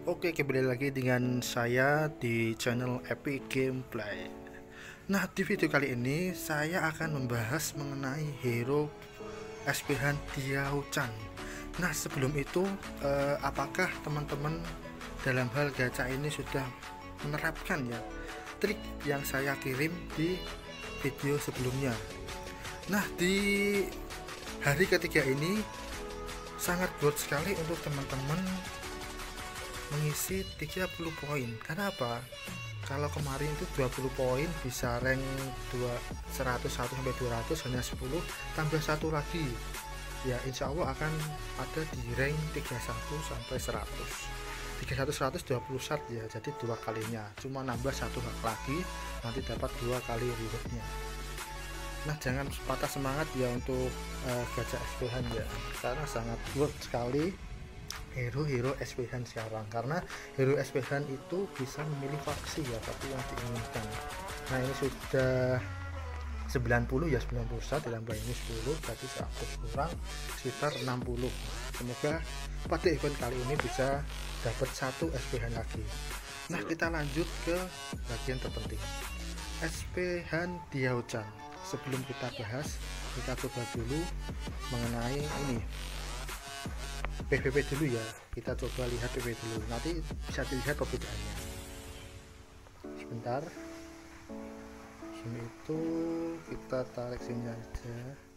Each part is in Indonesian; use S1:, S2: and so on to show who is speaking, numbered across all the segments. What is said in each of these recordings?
S1: Oke, kembali lagi dengan saya di channel Epic Gameplay. Nah, di video kali ini saya akan membahas mengenai hero SPH Diao Chan. Nah, sebelum itu, apakah teman-teman dalam hal gacha ini sudah menerapkan ya trik yang saya kirim di video sebelumnya? Nah, di hari ketiga ini sangat worth sekali untuk teman-teman mengisi 30 poin. Karena apa? Kalau kemarin itu 20 poin bisa rank 101 sampai 200, hanya 10 tambah satu lagi. Ya, insya Allah akan ada di rank 31 sampai 100. 31 120 shot ya, jadi dua kalinya. Cuma nambah satu hak lagi, nanti dapat dua kali rewardnya. Nah, jangan patah semangat ya untuk gacha SPH ya, karena sangat worth sekali hero SPH sekarang, karena hero SPH itu bisa memilih faksi ya, tapi yang diinginkan. Nah, ini sudah 90 ya, 91 ditambah ini 10 berarti 100 kurang sekitar 60. Semoga pada event kali ini bisa dapat satu SPH lagi. Nah, kita lanjut ke bagian terpenting, SPH Diao Chan. Sebelum kita bahas, kita coba dulu mengenai ini PVP dulu ya. Kita coba lihat PVP dulu, nanti bisa dilihat perbedaannya. Sebentar, sini itu kita tarik sini aja.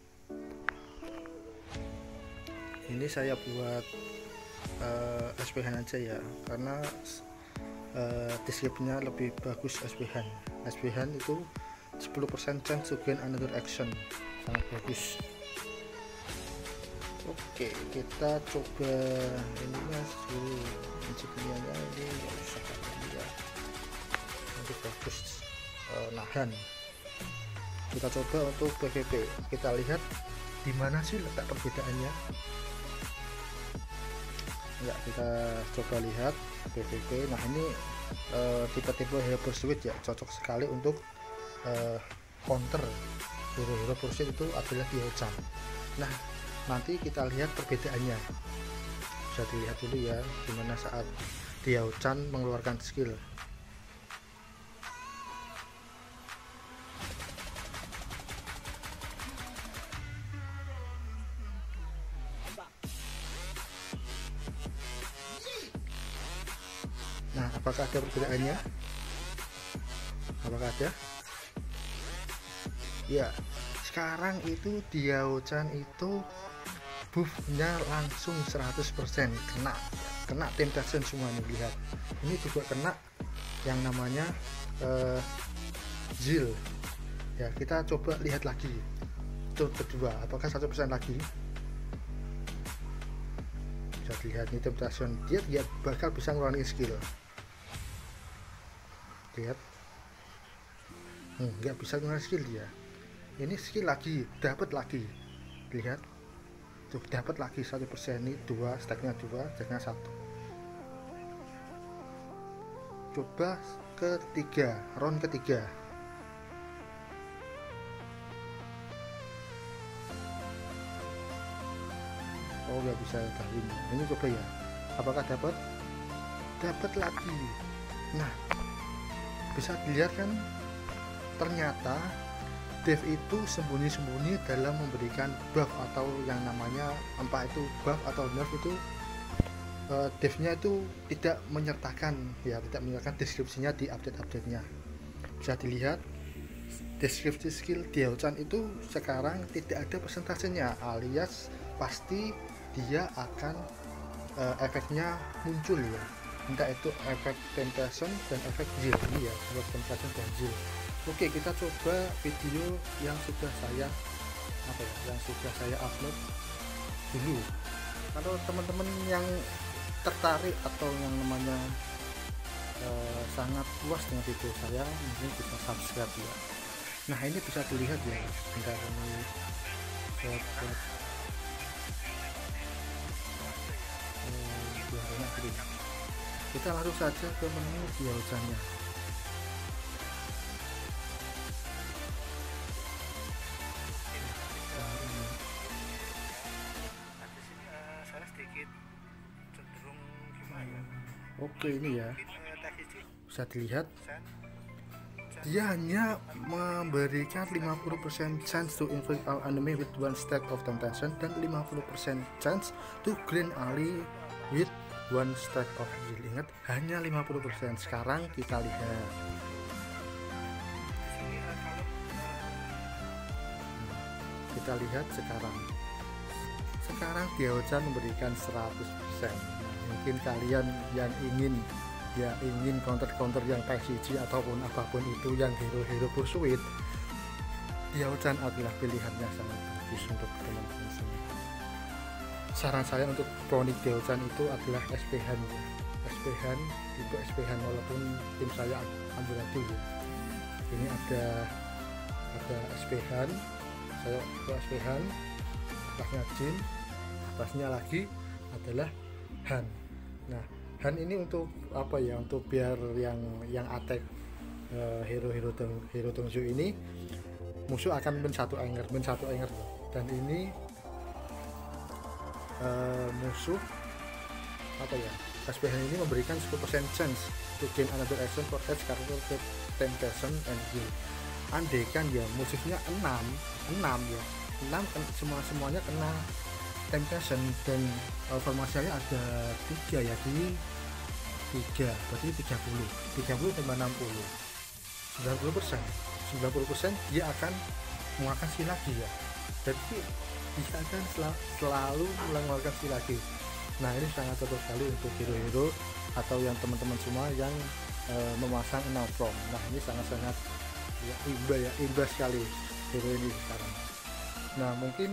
S1: Ini saya buat SPH aja ya, karena deskripsinya lebih bagus. SPH itu 10% chance to gain another action, sangat bagus. Oke, kita coba ininya dulu, insignianya ini nggak usah ya, nanti bagus nahan. Kita coba untuk PVP, kita lihat di mana sih letak perbedaannya ya. Kita coba lihat PVP. Nah, ini tipe-tipe hero pursuit ya, cocok sekali untuk counter hero pursuit itu adalah Diao Chan. Nah, nanti kita lihat perbedaannya, bisa dilihat dulu ya gimana saat Diao Chan mengeluarkan skill. Nah, apakah ada perbedaannya? Apakah ada? Ya, sekarang itu Diao Chan itu buffnya langsung 100% kena temptation semua nih. Lihat, ini juga kena yang namanya Zil ya. Kita coba lihat lagi tur kedua, apakah 100% lagi. Bisa dilihat ini temptation, dia bakal bisa ngeluarin skill. Lihat, nggak bisa ngeluarin skill dia. Ini skill lagi, dapat lagi. Lihat tuh, dapat lagi 100%. ini 2 stacknya 2, stacknya 1. Coba ketiga, round ketiga. Oh, nggak bisa darin. Ini coba ya, apakah dapat lagi. Nah, bisa dilihat kan, ternyata dev itu sembunyi-sembunyi dalam memberikan buff, atau yang namanya entah itu buff atau nerf itu devnya itu tidak menyertakan ya, tidak menyertakan deskripsinya di update-nya. Bisa dilihat deskripsi skill Diao Chan itu sekarang tidak ada persentasenya, alias pasti dia akan efeknya muncul ya, entah itu efek temptation dan efek Zil ya, efek temptation dan Zil. Oke, kita coba video yang sudah saya upload dulu. Kalau teman-teman yang tertarik atau yang namanya sangat puas dengan video saya, mungkin bisa subscribe ya. Nah, ini bisa dilihat ya, bentar ini kita langsung saja ke menu Diao Chan-nya. Saya sedikit cenderung gimana ya, Oke, ini ya bisa dilihat dia hanya memberikan 50% chance to inflict all enemy with one stack of temptation dan 50% chance to green ally with one stack of heal. Ingat, hanya 50%. Sekarang kita lihat, sekarang Diao-chan memberikan 100%. Mungkin kalian yang ingin counter yang PSG ataupun apapun itu yang hero pursuit, Diao-chan adalah pilihan yang sangat bagus untuk teman-teman semua. Saran saya untuk Chronic Diao-chan itu adalah SPH itu SPH, walaupun tim saya amburadul ya. Ini ada SPH, saya ke SPH, atasnya Jin, atasnya lagi adalah Han. Nah, Han ini untuk apa ya, untuk biar yang attack hero Dongju ini musuh akan men satu anger dan ini musuh apa ya, SPH ini memberikan 10% chance to gain another action for each character with 10% and heal. Andaikan ya musuhnya 6 ya, 6 semuanya kena temptation dan formasinya ada 3 ya, di 3 berarti 30 tambah 60 90% dia akan mengeluarkan skill lagi ya, jadi dia akan selalu mengeluarkan skill lagi. Nah, ini sangat cocok sekali untuk hero-hero atau yang teman-teman semua yang memasang Enalfrom. Nah, ini sangat-sangat ya, imbas sekali hero ini sekarang. Nah, mungkin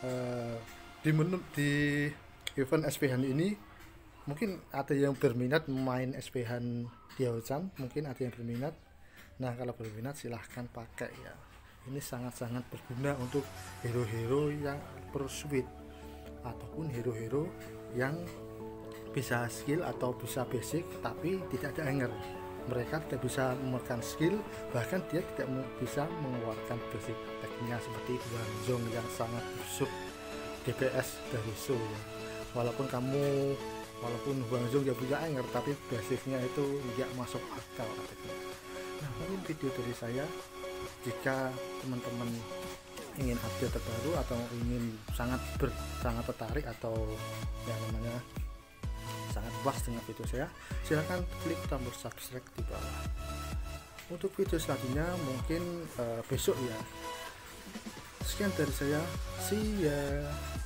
S1: di event SPH ini mungkin ada yang berminat main SPH Diao-chan, mungkin ada yang berminat. Nah, kalau berminat silahkan pakai ya. Ini sangat-sangat berguna untuk hero-hero yang pursuit ataupun hero-hero yang bisa skill atau bisa basic tapi tidak ada anger. Mereka tidak bisa mengeluarkan skill, bahkan dia tidak bisa mengeluarkan basic attack-nya seperti Wang Zhong yang sangat busuk DPS dari Shu ya. Walaupun Wang Zhong dia punya anger, tapi basicnya itu tidak masuk akal attack-nya. Nah, mungkin video dari saya. Jika teman-teman ingin update terbaru atau ingin sangat tertarik atau yang namanya sangat puas dengan video saya, silahkan klik tombol subscribe di bawah. Untuk video selanjutnya mungkin besok ya. Sekian dari saya, see ya.